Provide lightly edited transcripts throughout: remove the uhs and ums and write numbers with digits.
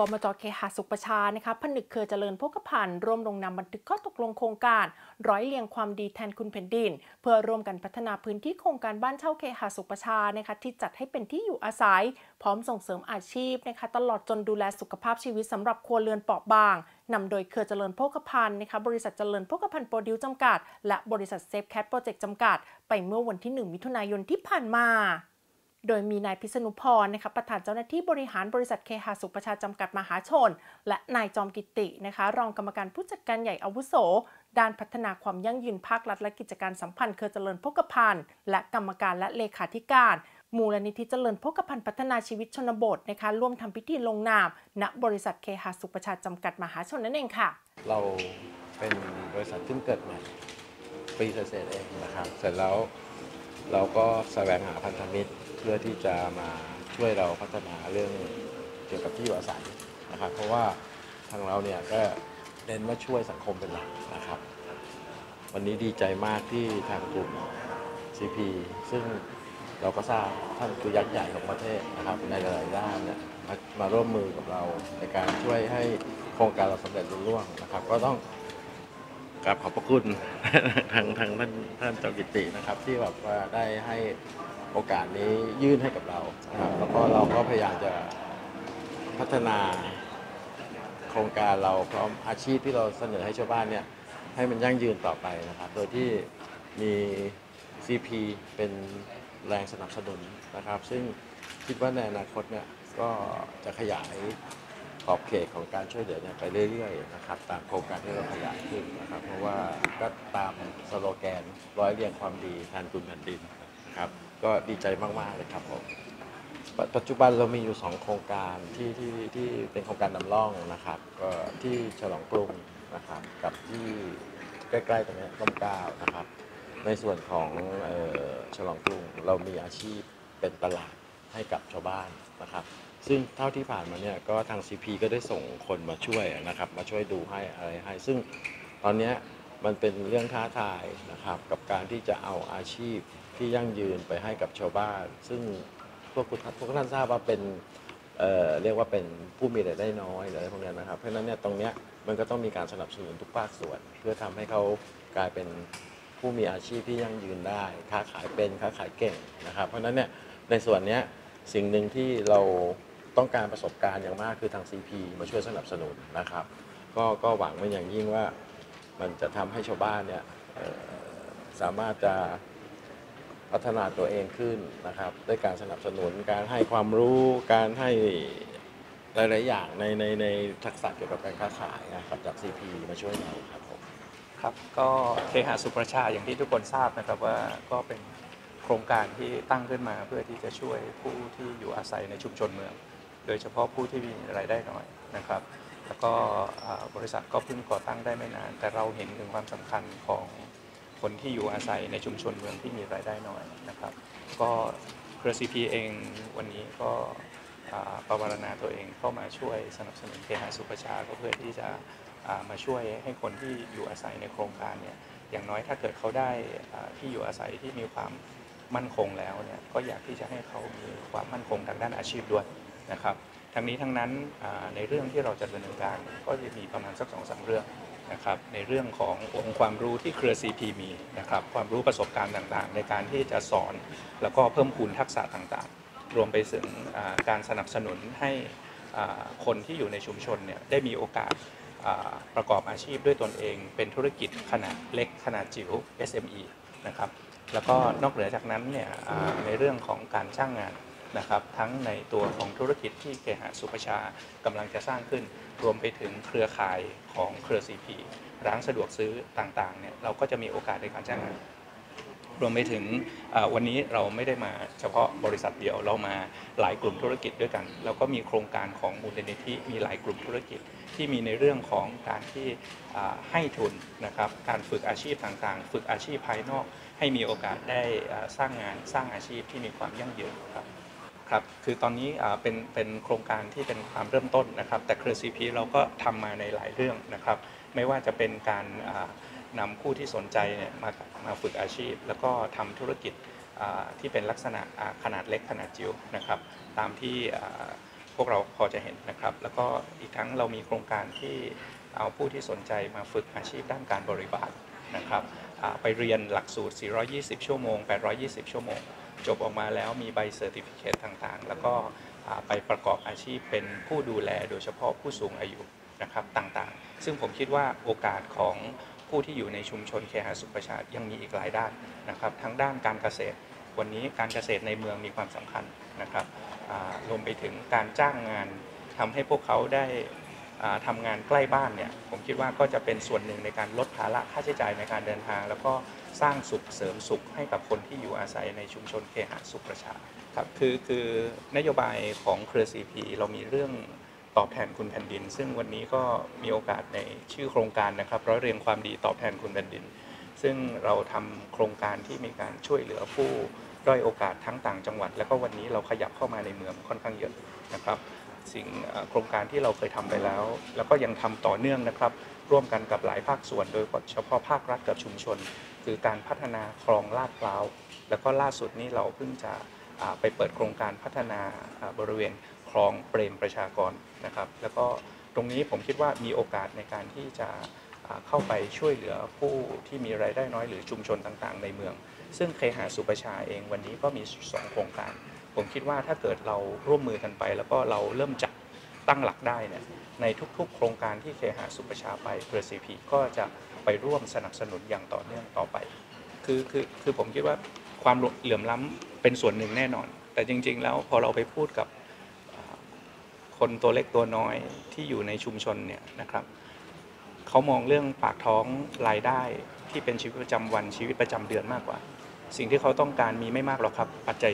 บมจ.เคหะสุขประชานะคะผนึกเครือเจริญโภคภัณฑ์ร่วมลงนามบันทึกข้อตกลงโครงการร้อยเรียงความดีแทนคุณแผ่นดินเพื่อร่วมกันพัฒนาพื้นที่โครงการบ้านเช่าเคหะสุขประชานะคะที่จัดให้เป็นที่อยู่อาศัยพร้อมส่งเสริมอาชีพนะคะตลอดจนดูแลสุขภาพชีวิตสำหรับครัวเรือนเปราะบางนำโดยเครือเจริญโภคภัณฑ์นะคะบริษัทเจริญโภคภัณฑ์โปรดิวจำกัดและบริษัทเซฟแคทโปรเจกต์จำกัดไปเมื่อวันที่1มิถุนายนที่ผ่านมาโดยมีนายพิษณุพรนะคะประธานเจ้าหน้าที่บริหารบริษัทเคหะสุขประชาจำกัดมหาชนและนายจอมกิตินะคะรองกรรมการผู้จัดการใหญ่อาวุโสด้านพัฒนาความยั่งยืนภาครัฐและกิจการสัมพันธ์เครือเจริญโภคภัณฑ์และกรรมการและเลขาธิการมูลนิธิเจริญโภคภัณฑ์พัฒนาชีวิตชนบทนะคะร่วมทำพิธีลงนามณบริษัทเคหะสุขประชาจำกัดมหาชนนั่นเองค่ะเราเป็นบริษัทเพิ่งเกิดใหม่ปีเศษเองนะครับเสร็จแล้วเราก็แสวงหาพันธมิตรเพื่อที่จะมาช่วยเราพัฒนาเรื่องเกี่ยวกับที่อยู่อาศัยนะครับเพราะว่าทางเราเนี่ยก็เน้นว่าช่วยสังคมเป็นหลักนะครับวันนี้ดีใจมากที่ทางกลุ่ม CP ซึ่งเราก็ทราบท่านคือยักษ์ใหญ่ของประเทศนะครับในหลายด้านเนี่ยมาร่วมมือกับเราในการช่วยให้โครงการเราสำเร็จรุ่งเรืองนะครับก็ต้องกราบขอบพระคุณ ทางท่านเจ้ากิตินะครับที่แบบว่าได้ให้โอกาสนี้ยื่นให้กับเรานะครับแล้วก็เราก็พยายามจะพัฒนาโครงการเราพร้อมอาชีพที่เราเสนอให้ชาวบ้านเนี่ยให้มันยั่งยืนต่อไปนะครับโดยที่มี CP เป็นแรงสนับสนุนนะครับซึ่งคิดว่าในอนาคตเนี่ยก็จะขยายขอบเขตของการช่วยเหลือเนี่ยไปเรื่อยๆนะครับตามโครงการที่เราขยายขึ้นนะครับเพราะว่าก็ตามสโลแกนร้อยเรียงความดีแทนคุณแผ่นดินนะครับก็ดีใจมากๆเลยครับผมปัจจุบันเรามีอยู่2โครงการที่เป็นโครงการนำร่องนะครับก็ที่ฉลองกรุงนะครับกับที่ใกล้ๆตรงนี้ร่มเกล้านะครับในส่วนของฉลองกรุงเรามีอาชีพเป็นตลาดให้กับชาวบ้านนะครับซึ่งเท่าที่ผ่านมาเนี่ยก็ทาง CP ก็ได้ส่งคนมาช่วยนะครับมาช่วยดูให้อะไรให้ซึ่งตอนนี้มันเป็นเรื่องท้าทายนะครับกับการที่จะเอาอาชีพที่ยั่งยืนไปให้กับชาวบ้านซึ่งพวกท่านทราบว่าเป็นเรียกว่าเป็นผู้มีรายได้น้อยอะไรพวกนี้นะครับเพราะฉะนั้นเนี่ยตรงนี้มันก็ต้องมีการสนับสนุนทุกภาคส่วนเพื่อทำให้เขากลายเป็นผู้มีอาชีพที่ยั่งยืนได้ค้าขายเป็นค้าขายเก่งนะครับเพราะฉะนั้นเนี่ยในส่วนนี้สิ่งหนึ่งที่เราต้องการประสบการณ์อย่างมากคือทาง CP มาช่วยสนับสนุนนะครับก็หวังเป็นอย่างยิ่งว่ามันจะทำให้ชาวบ้านเนี่ยสามารถจะพัฒนาตัวเองขึ้นนะครับด้วยการสนับสนุนการให้ความรู้การให้หลายๆอย่างในทักษะเกี่ยวกับการค้าขายนะครับจาก CP มาช่วยเราครับผมครับก็เคหะสุขประชาอย่างที่ทุกคนทราบนะครับว่าก็เป็นโครงการที่ตั้งขึ้นมาเพื่อที่จะช่วยผู้ที่อยู่อาศัยในชุมชนเมืองโดยเฉพาะผู้ที่มีรายได้น้อยนะครับแล้วก็บริษัทก็เพิ่งก่อตั้งได้ไม่นานแต่เราเห็นถึงความสำคัญของคนที่อยู่อาศัยในชุมชนเมืองที่มีรายได้น้อยนะครับก็เครือ CP เองวันนี้ก็ประวารณาตัวเองเข้ามาช่วยสนับสนุนเคหะสุขประชาก็เพื่อที่จะมาช่วยให้คนที่อยู่อาศัยในโครงการเนี่ยอย่างน้อยถ้าเกิดเขาได้ที่อยู่อาศัยที่มีความมั่นคงแล้วเนี่ยก็อยากที่จะให้เขามีความมั่นคงทางด้านอาชีพด้วยนะครับทั้งนี้ทั้งนั้นในเรื่องที่เราจะดำเนินการก็จะมีประมาณสัก 2-3 เรื่องนะครับในเรื่องขององค์ความรู้ที่เครือ CP มีนะครับความรู้ประสบการณ์ต่างๆในการที่จะสอนแล้วก็เพิ่มพูนทักษะต่างๆรวมไปถึงการสนับสนุนให้คนที่อยู่ในชุมชนเนี่ยได้มีโอกาสประกอบอาชีพด้วยตนเองเป็นธุรกิจขนาดเล็กขนาดจิ๋ว SME นะครับแล้วก็นอกเหนือจากนั้นเนี่ยในเรื่องของการจ้างงานนะครับทั้งในตัวของธุรกิจที่เคหะสุขประชากำลังจะสร้างขึ้นรวมไปถึงเครือข่ายของเครือ CP ร้านสะดวกซื้อต่างๆเนี่ยเราก็จะมีโอกาสในการจ้างงานรวมไปถึงวันนี้เราไม่ได้มาเฉพาะบริษัทเดียวเรามาหลายกลุ่มธุรกิจด้วยกันแล้วก็มีโครงการของมูลนิธิมีหลายกลุ่มธุรกิจที่มีในเรื่องของการที่ให้ทุนนะครับการฝึกอาชีพต่างๆฝึกอาชีพภายนอกให้มีโอกาสได้สร้างงานสร้างอาชีพที่มีความยั่งยืนครับคือตอนนี้เป็นโครงการที่เป็นความเริ่มต้นนะครับแต่เครือ CP เราก็ทำมาในหลายเรื่องนะครับไม่ว่าจะเป็นการนำผู้ที่สนใจเนี่ยมาฝึกอาชีพแล้วก็ทำธุรกิจที่เป็นลักษณะขนาดเล็กขนาดจิ๋วนะครับตามที่พวกเราพอจะเห็นนะครับแล้วก็อีกทั้งเรามีโครงการที่เอาผู้ที่สนใจมาฝึกอาชีพด้านการบริบาลนะครับไปเรียนหลักสูตร 420 ชั่วโมง 820 ชั่วโมงจบออกมาแล้วมีใบเซอร์ติฟิเคตต่างๆแล้วก็ไปประกอบอาชีพเป็นผู้ดูแลโดยเฉพาะผู้สูงอายุนะครับต่างๆซึ่งผมคิดว่าโอกาสของผู้ที่อยู่ในชุมชนเคหะสุขประชายังมีอีกหลายด้านนะครับทั้งด้านการเกษตรวันนี้การเกษตรในเมืองมีความสำคัญนะครับรวมไปถึงการจ้างงานทำให้พวกเขาได้ทำงานใกล้บ้านเนี่ยผมคิดว่าก็จะเป็นส่วนหนึ่งในการลดภาระค่าใช้จ่ายในการเดินทางแล้วก็สร้างสุขเสริมสุขให้กับคนที่อยู่อาศัยในชุมชนเคหะสุขประชาครับคือนโยบายของเครือ CP เรามีเรื่องตอบแทนคุณแผ่นดินซึ่งวันนี้ก็มีโอกาสในชื่อโครงการนะครับร้อยเรียงความดีตอบแทนคุณแผ่นดินซึ่งเราทำโครงการที่มีการช่วยเหลือผู้ด้อยโอกาสทั้งต่างจังหวัดแล้วก็วันนี้เราขยับเข้ามาในเมืองค่อนข้างเยอะนะครับโครงการที่เราเคยทำไปแล้วแล้วก็ยังทำต่อเนื่องนะครับร่วมกันกับหลายภาคส่วนโดยเฉพาะภาครัฐกับชุมชนคือการพัฒนาคลองลาดพร้าวแล้วก็ล่าสุดนี้เราเพิ่งจะไปเปิดโครงการพัฒนาบริเวณคลองเปรมประชากรนะครับแล้วก็ตรงนี้ผมคิดว่ามีโอกาสในการที่จะเข้าไปช่วยเหลือผู้ที่มีรายได้น้อยหรือชุมชนต่างๆในเมืองซึ่งเคหะสุประชาเองวันนี้ก็มี2โครงการผมคิดว่าถ้าเกิดเราร่วมมือกันไปแล้วก็เราเริ่มจัดตั้งหลักได้เนี่ยในทุกๆโครงการที่เคหะสุประชาไปเครือ CP ก็จะไปร่วมสนับสนุนอย่างต่อเนื่องต่อไปคือผมคิดว่าความเหลื่อมล้ำเป็นส่วนหนึ่งแน่นอนแต่จริงๆแล้วพอเราไปพูดกับคนตัวเล็กตัวน้อยที่อยู่ในชุมชนเนี่ยนะครับเขามองเรื่องปากท้องรายได้ที่เป็นชีวิตประจำวันชีวิตประจำเดือนมากกว่าสิ่งที่เขาต้องการมีไม่มากหรอกครับปัจจัย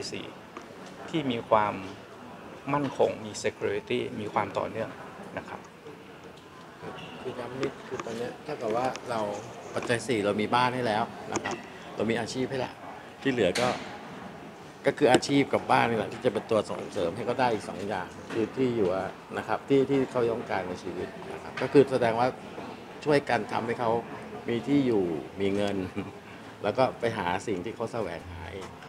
4ที่มีความมั่นคงมี security มีความต่อเนื่องนะครับคือย้ำนิดคือตอนนี้ถ้าเกิดว่าเราปัจจัย4เรามีบ้านให้แล้วนะครับเรามีอาชีพให้ละที่เหลือก็คืออาชีพกับบ้านนี่แหละที่จะเป็นตัวส่งเสริมให้เขาได้อีก2อย่างคือที่อยู่นะครับที่เขาต้องการในชีวิตนะครับก็คือแสดงว่าช่วยกันทำให้เขามีที่อยู่มีเงินแล้วก็ไปหาสิ่งที่เขาแสวงหาเอง